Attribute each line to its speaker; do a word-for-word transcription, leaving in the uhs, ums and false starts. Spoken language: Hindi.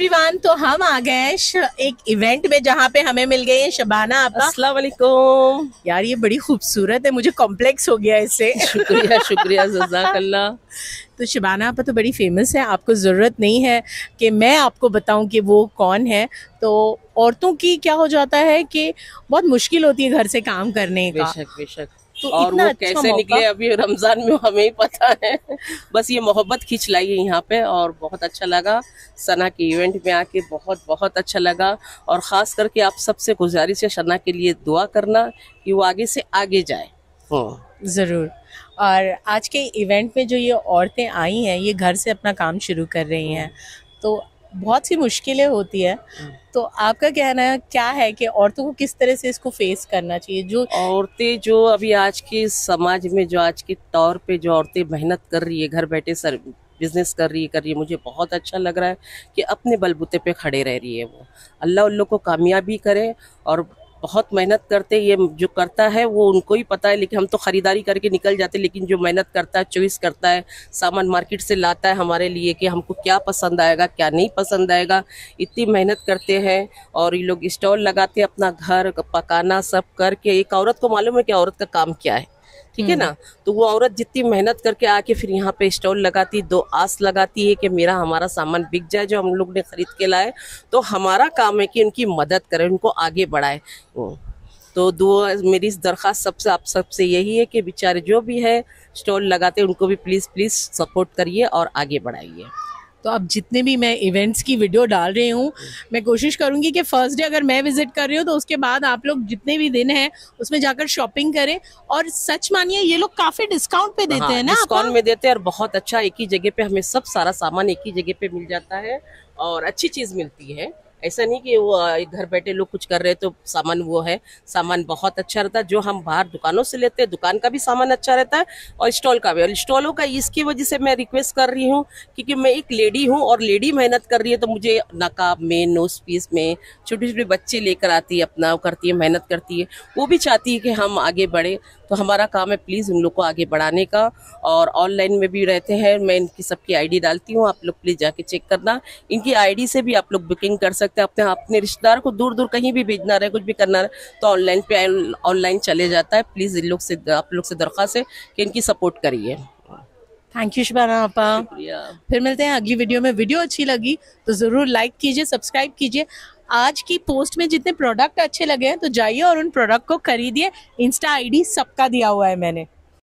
Speaker 1: एवरीवन, तो हम आ गए हैं श- एक इवेंट में जहाँ पे हमें मिल गई है शबाना आपा।
Speaker 2: अस्सलाम वालेकुम।
Speaker 1: यार ये बड़ी खूबसूरत है, मुझे कॉम्प्लेक्स हो गया इससे।
Speaker 2: शुक्रिया शुक्रिया जज़ाकल्लाह।
Speaker 1: तो शबाना आपा तो बड़ी फेमस है, आपको ज़रूरत नहीं है कि मैं आपको बताऊं कि वो कौन है। तो औरतों की क्या हो जाता है कि बहुत मुश्किल होती है घर से काम करने का।
Speaker 2: बेशक बेशक।
Speaker 1: तो
Speaker 2: और
Speaker 1: इतना
Speaker 2: वो
Speaker 1: अच्छा
Speaker 2: कैसे
Speaker 1: मौका।
Speaker 2: निकले अभी रमजान में हमें ही पता है। बस ये मोहब्बत खींच लाई है यहाँ पे और बहुत अच्छा लगा। सना के इवेंट में आके बहुत बहुत अच्छा लगा। और ख़ास करके आप सबसे गुजारिश है सना के लिए दुआ करना कि वो आगे से आगे जाए।
Speaker 1: ज़रूर। और आज के इवेंट में जो ये औरतें आई हैं, ये घर से अपना काम शुरू कर रही हैं, तो बहुत सी मुश्किलें होती है। तो आपका कहना है क्या है कि औरतों को किस तरह से इसको फेस करना चाहिए? जो
Speaker 2: औरतें जो अभी आज के समाज में जो आज के तौर पे जो औरतें मेहनत कर रही है, घर बैठे सर बिजनेस कर रही है कर रही है मुझे बहुत अच्छा लग रहा है कि अपने बलबूते पे खड़े रह रही है। वो अल्लाह उन लोग को कामयाबी करे। और बहुत मेहनत करते, ये जो करता है वो उनको ही पता है, लेकिन हम तो खरीदारी करके निकल जाते, लेकिन जो मेहनत करता है, चॉइस करता है, सामान मार्केट से लाता है हमारे लिए कि हमको क्या पसंद आएगा क्या नहीं पसंद आएगा, इतनी मेहनत करते हैं। और ये लोग स्टॉल लगाते हैं, अपना घर पकाना सब करके। एक औरत को मालूम है कि औरत का काम क्या है, ठीक है ना। तो वो औरत जितनी मेहनत करके आके फिर यहाँ पे स्टॉल लगाती, दो आस लगाती है कि मेरा हमारा सामान बिक जाए जो हम लोग ने खरीद के लाए। तो हमारा काम है कि उनकी मदद करें, उनको आगे बढ़ाए। तो दुआ मेरी इस दरख्वास्त सबसे आप सबसे यही है कि बेचारे जो भी है स्टॉल लगाते उनको भी प्लीज़ प्लीज़ सपोर्ट करिए और आगे बढ़ाइए।
Speaker 1: तो अब जितने भी मैं इवेंट्स की वीडियो डाल रही हूँ, मैं कोशिश करूंगी कि फर्स्ट डे अगर मैं विजिट कर रही हूँ तो उसके बाद आप लोग जितने भी दिन हैं उसमें जाकर शॉपिंग करें। और सच मानिए ये लोग काफी डिस्काउंट पे देते
Speaker 2: हाँ,
Speaker 1: हैं ना।
Speaker 2: डिस्काउंट में देते हैं और बहुत अच्छा, एक ही जगह पे हमें सब सारा सामान एक ही जगह पे मिल जाता है और अच्छी चीज मिलती है। ऐसा नहीं कि वो आ, घर बैठे लोग कुछ कर रहे तो सामान वो है, सामान बहुत अच्छा रहता है। जो हम बाहर दुकानों से लेते हैं दुकान का भी सामान अच्छा रहता है और स्टॉल का भी। और स्टॉलों का इसकी वजह से मैं रिक्वेस्ट कर रही हूँ क्योंकि मैं एक लेडी हूँ और लेडी मेहनत कर रही है, तो मुझे नकाब में नोज पीस में छोटे छोटे बच्चे लेकर आती है, अपना करती है, मेहनत करती है। वो भी चाहती है कि हम आगे बढ़े, तो हमारा काम है प्लीज़ उन लोग को आगे बढ़ाने का। और ऑनलाइन में भी रहते हैं, मैं इनकी सबकी आईडी डालती हूँ, आप लोग प्लीज़ जाके चेक करना। इनकी आईडी से भी आप लोग बुकिंग कर सकते हैं। अपने अपने रिश्तेदार को दूर दूर कहीं भी भेजना रहे, कुछ भी करना रहे तो ऑनलाइन पे ऑनलाइन चले जाता है। प्लीज़ इन लोग से आप लोग से दरख्वास्त है कि इनकी सपोर्ट करिए।
Speaker 1: थैंक यू शबाना आपा। फिर मिलते हैं अगली वीडियो में। वीडियो अच्छी लगी तो ज़रूर लाइक कीजिए, सब्सक्राइब कीजिए। आज की पोस्ट में जितने प्रोडक्ट अच्छे लगे हैं तो जाइए और उन प्रोडक्ट को खरीदिए। इंस्टा आईडी सबका दिया हुआ है मैंने।